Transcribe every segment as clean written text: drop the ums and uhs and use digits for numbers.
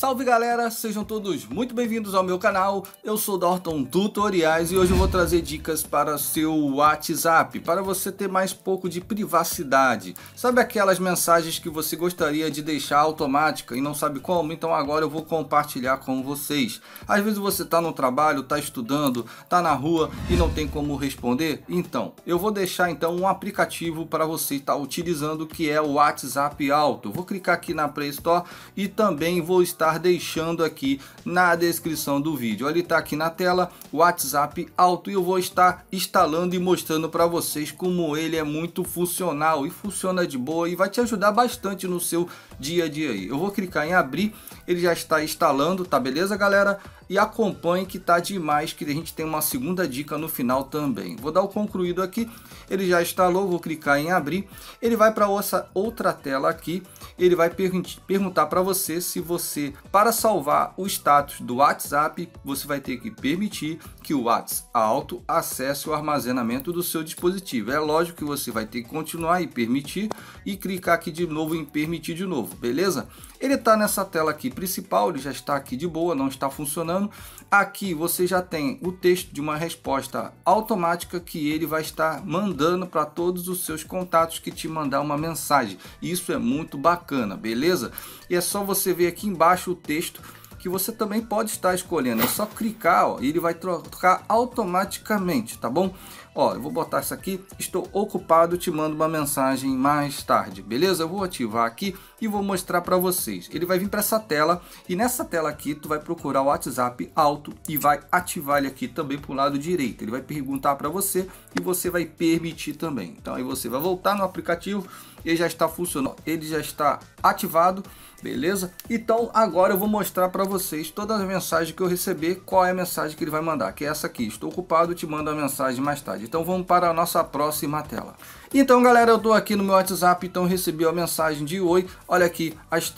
Salve galera, sejam todos muito bem-vindos ao meu canal. Eu sou Dorton Tutoriais e hoje eu vou trazer dicas para seu WhatsApp, para você ter mais pouco de privacidade. Sabe aquelas mensagens que você gostaria de deixar automática e não sabe como? Então agora eu vou compartilhar com vocês. Às vezes você está no trabalho, está estudando, está na rua e não tem como responder? Então, eu vou deixar então um aplicativo para você estar utilizando, que é o WhatsApp Auto. Eu vou clicar aqui na Play Store e também vou estar deixando aqui na descrição do vídeo. Ele está aqui na tela, o WhatsApp Auto, e eu vou estar instalando e mostrando para vocês como ele é muito funcional e funciona de boa e vai te ajudar bastante no seu dia a dia aí. Eu vou clicar em abrir, ele já está instalando, tá beleza galera? E acompanhe que tá demais, que a gente tem uma segunda dica no final também. Vou dar o concluído aqui, ele já instalou, vou clicar em abrir, ele vai para outra tela aqui, ele vai perguntar para você se você, para salvar o status do WhatsApp, você vai ter que permitir que o WhatsApp Auto acesse o armazenamento do seu dispositivo. É lógico que você vai ter que continuar e permitir e clicar aqui de novo em permitir de novo, beleza? Ele está nessa tela aqui principal, ele já está aqui de boa, não está funcionando. Aqui você já tem o texto de uma resposta automática que ele vai estar mandando para todos os seus contatos que te mandar uma mensagem. Isso é muito bacana, beleza? E é só você ver aqui embaixo o texto que você também pode estar escolhendo. É só clicar, ó, e ele vai trocar automaticamente, tá bom? Ó, eu vou botar isso aqui, estou ocupado, te mando uma mensagem mais tarde, beleza? Eu vou ativar aqui e vou mostrar para vocês. Ele vai vir para essa tela e nessa tela aqui tu vai procurar o WhatsApp Auto e vai ativar ele aqui também para o lado direito. Ele vai perguntar para você e você vai permitir também. Então aí você vai voltar no aplicativo, ele já está funcionando, ele já está ativado, beleza? Então agora eu vou mostrar para vocês todas as mensagens que eu receber, qual é a mensagem que ele vai mandar, que é essa aqui: estou ocupado, te mando a mensagem mais tarde. Então vamos para a nossa próxima tela. Então galera, eu estou aqui no meu WhatsApp, então recebi a mensagem de oi, olha aqui, às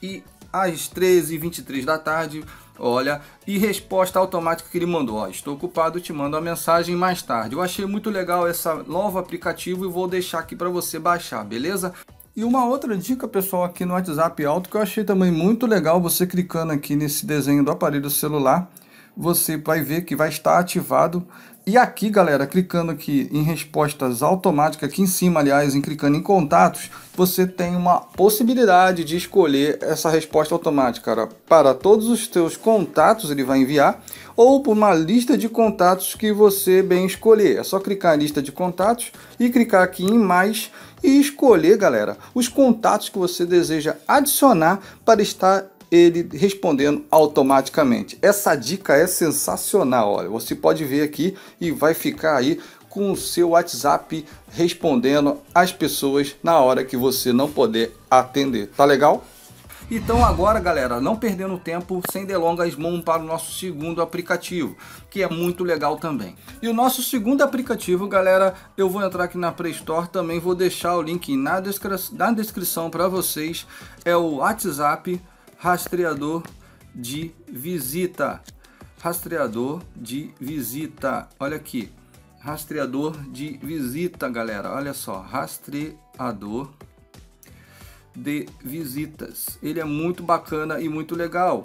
13h23 da tarde, olha, e resposta automática que ele mandou, ó: estou ocupado, te mando a mensagem mais tarde. Eu achei muito legal esse novo aplicativo e vou deixar aqui para você baixar, beleza? E uma outra dica, pessoal, aqui no WhatsApp Auto que eu achei também muito legal, você clicando aqui nesse desenho do aparelho celular, você vai ver que vai estar ativado. E aqui, galera, clicando aqui em respostas automáticas, aqui em cima, aliás, clicando em contatos, você tem uma possibilidade de escolher essa resposta automática para todos os seus contatos, ele vai enviar, ou por uma lista de contatos que você bem escolher. É só clicar em lista de contatos e clicar aqui em mais e escolher, galera, os contatos que você deseja adicionar para estar ele respondendo automaticamente. Essa dica é sensacional, olha, você pode ver aqui e vai ficar aí com o seu WhatsApp respondendo as pessoas na hora que você não puder atender, tá legal? Então agora galera, não perdendo tempo, sem delongas, vamos para o nosso segundo aplicativo, que é muito legal também. E o nosso segundo aplicativo, galera, eu vou entrar aqui na Play Store, também vou deixar o link na descrição para vocês, é o WhatsApp Rastreador de visita. Rastreador de visita. Olha aqui. Rastreador de visita, galera. Olha só. Rastreador de visitas. Ele é muito bacana e muito legal.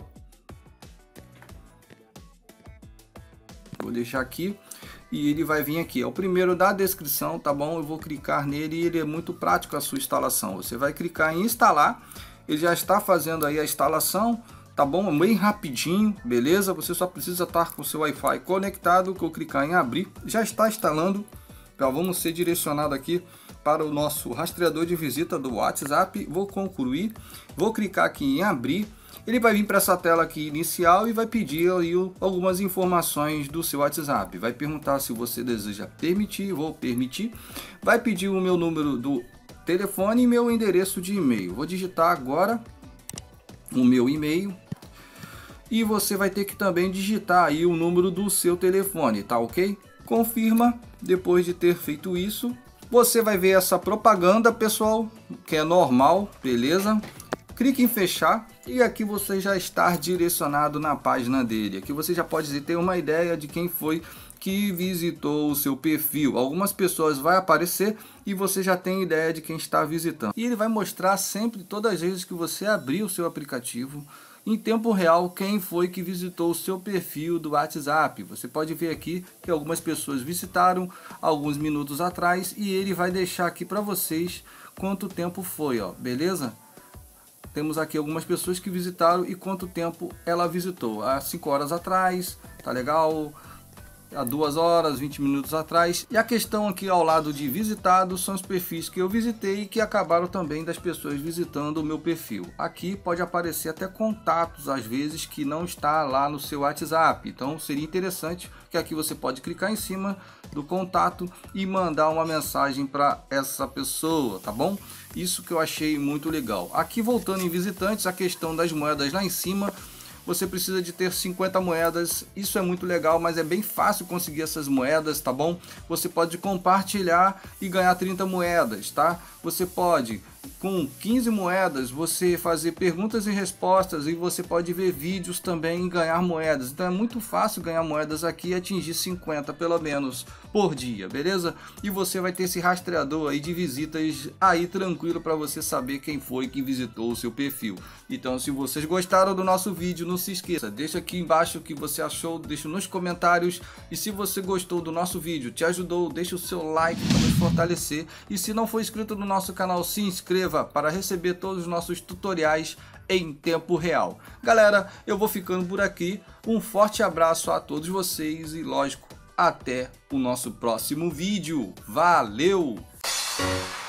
Vou deixar aqui. E ele vai vir aqui. É o primeiro da descrição, tá bom? Eu vou clicar nele e ele é muito prático a sua instalação. Você vai clicar em instalar. Ele já está fazendo aí a instalação, tá bom? Bem rapidinho, beleza? Você só precisa estar com o seu Wi-Fi conectado, que eu clicar em abrir, já está instalando. Então vamos ser direcionado aqui para o nosso rastreador de visita do WhatsApp. Vou concluir, vou clicar aqui em abrir. Ele vai vir para essa tela aqui inicial e vai pedir aí algumas informações do seu WhatsApp. Vai perguntar se você deseja permitir, vou permitir. Vai pedir o meu número do telefone e meu endereço de e-mail. Vou digitar agora o meu e-mail e você vai ter que também digitar aí o número do seu telefone, tá ok? Confirma. Depois de ter feito isso, você vai ver essa propaganda, pessoal, que é normal, beleza? Clique em fechar e aqui você já está direcionado na página dele. Aqui você já pode ter uma ideia de quem foi que visitou o seu perfil. Algumas pessoas vai aparecer e você já tem ideia de quem está visitando. E ele vai mostrar sempre, todas as vezes que você abrir o seu aplicativo, em tempo real quem foi que visitou o seu perfil do WhatsApp. Você pode ver aqui que algumas pessoas visitaram alguns minutos atrás e ele vai deixar aqui para vocês quanto tempo foi, ó, beleza? Temos aqui algumas pessoas que visitaram e quanto tempo ela visitou. Há 5 horas atrás, tá legal? Há 2 horas, 20 minutos atrás. E a questão aqui ao lado de visitados são os perfis que eu visitei e que acabaram também das pessoas visitando o meu perfil. Aqui pode aparecer até contatos às vezes que não está lá no seu WhatsApp. Então seria interessante que aqui você pode clicar em cima do contato e mandar uma mensagem para essa pessoa, tá bom? Isso que eu achei muito legal. Aqui voltando em visitantes, a questão das moedas lá em cima. Você precisa de ter 50 moedas, isso é muito legal, mas é bem fácil conseguir essas moedas, tá bom? Você pode compartilhar e ganhar 30 moedas, tá? Você pode, com 15 moedas, você fazer perguntas e respostas e você pode ver vídeos também e ganhar moedas. Então é muito fácil ganhar moedas aqui e atingir 50 pelo menos por dia, beleza? E você vai ter esse rastreador aí de visitas aí tranquilo para você saber quem foi que visitou o seu perfil. Então se vocês gostaram do nosso vídeo, não se esqueça, deixa aqui embaixo o que você achou, deixa nos comentários. E se você gostou do nosso vídeo, te ajudou, deixa o seu like para nos fortalecer. E se não for inscrito no nosso canal, se inscreva para receber todos os nossos tutoriais em tempo real. Galera, eu vou ficando por aqui. Um forte abraço a todos vocês e, lógico, até o nosso próximo vídeo. Valeu!